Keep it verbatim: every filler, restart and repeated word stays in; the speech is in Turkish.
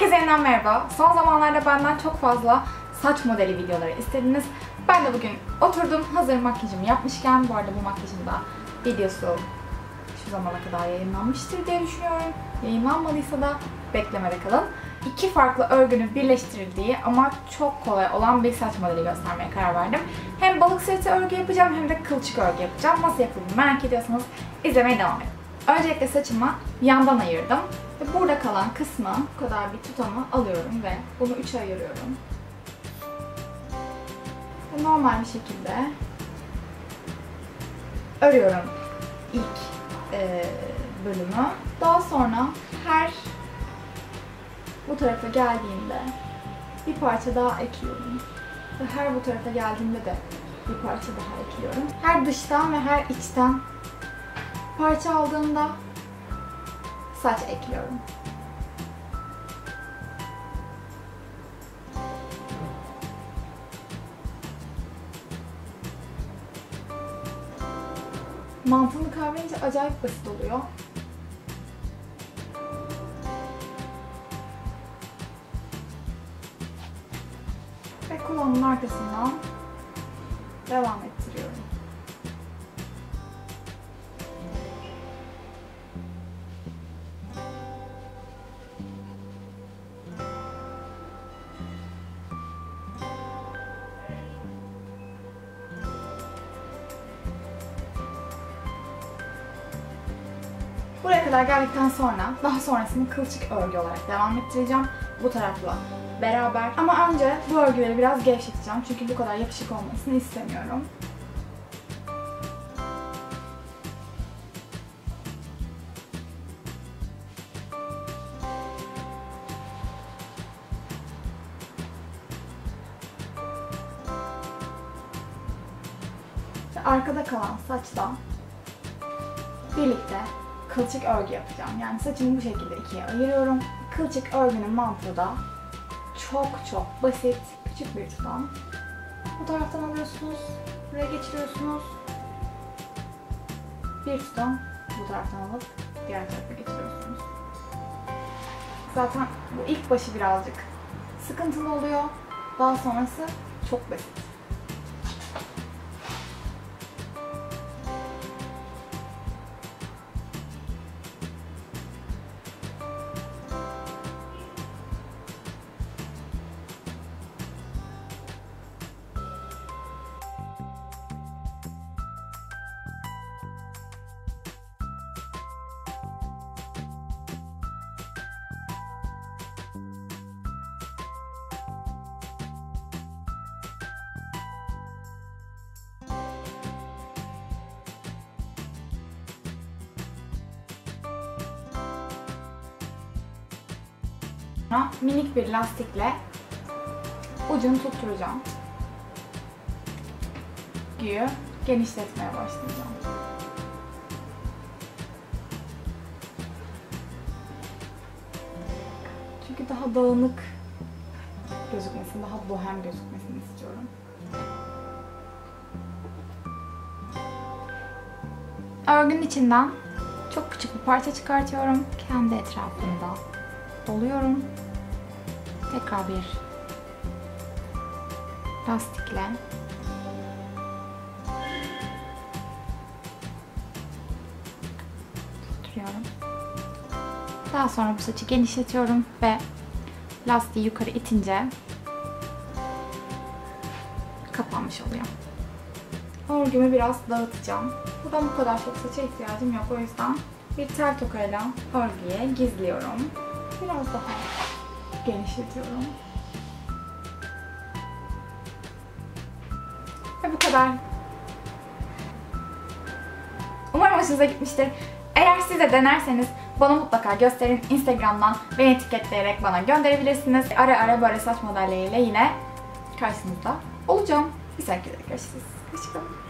Herkese yeniden merhaba. Son zamanlarda benden çok fazla saç modeli videoları istediniz. Ben de bugün oturdum, hazır makyajımı yapmışken, bu arada bu makyajın da videosu şu zamana kadar yayınlanmıştır diye düşünüyorum. Yayınlanmadıysa da beklemede kalın. İki farklı örgünün birleştirildiği ama çok kolay olan bir saç modeli göstermeye karar verdim. Hem balık sırtı örgü yapacağım hem de kılçık örgü yapacağım. Nasıl yapıldığını merak ediyorsanız izlemeye devam edin. Öncelikle saçımı yandan ayırdım. Ve burada kalan kısmı, bu kadar bir tutamı alıyorum ve bunu üçe ayırıyorum. Ve normal bir şekilde örüyorum ilk e, bölümü. Daha sonra her bu tarafa geldiğimde bir parça daha ekliyorum. Ve her bu tarafa geldiğimde de bir parça daha ekliyorum. Her dıştan ve her içten parça aldığımda saç ekliyorum. Mantığını kavrayınca acayip basit oluyor. Ve kulağımın arkasından devam ettiriyorum. Buraya kadar geldikten sonra daha sonrasını kılçık örgü olarak devam ettireceğim bu tarafla beraber. Ama önce bu örgüleri biraz gevşeteceğim çünkü bu kadar yapışık olmasını istemiyorum. Ve arkada kalan saçla birlikte kılçık örgü yapacağım. Yani saçımı bu şekilde ikiye ayırıyorum. Kılçık örgünün mantığı da çok çok basit, küçük bir tutam. Bu taraftan alıyorsunuz, buraya geçiriyorsunuz. Bir tutam bu taraftan alıp diğer tarafa geçiriyorsunuz. Zaten bu ilk başı birazcık sıkıntılı oluyor. Daha sonrası çok basit. Minik bir lastikle ucunu tutturacağım. Güyü genişletmeye başlayacağım. Çünkü daha dağınık gözükmesini, daha bohem gözükmesini istiyorum. Örgünün içinden çok küçük bir parça çıkartıyorum. Kendi etrafında doluyorum. Tekrar bir lastikle tutturuyorum. Daha sonra bu saçı genişletiyorum ve lastiği yukarı itince kapanmış oluyor. Örgümü biraz dağıtacağım. Buradan bu kadar çok saça ihtiyacım yok. O yüzden bir tel tokayla örgüye gizliyorum. Biraz daha genişletiyorum. Ve bu kadar. Umarım hoşunuza gitmiştir. Eğer siz de denerseniz bana mutlaka gösterin. Instagram'dan beni etiketleyerek bana gönderebilirsiniz. Ara ara böyle saç modelleriyle yine karşınızda olacağım. Bir sonraki videoda görüşürüz. Hoşçakalın.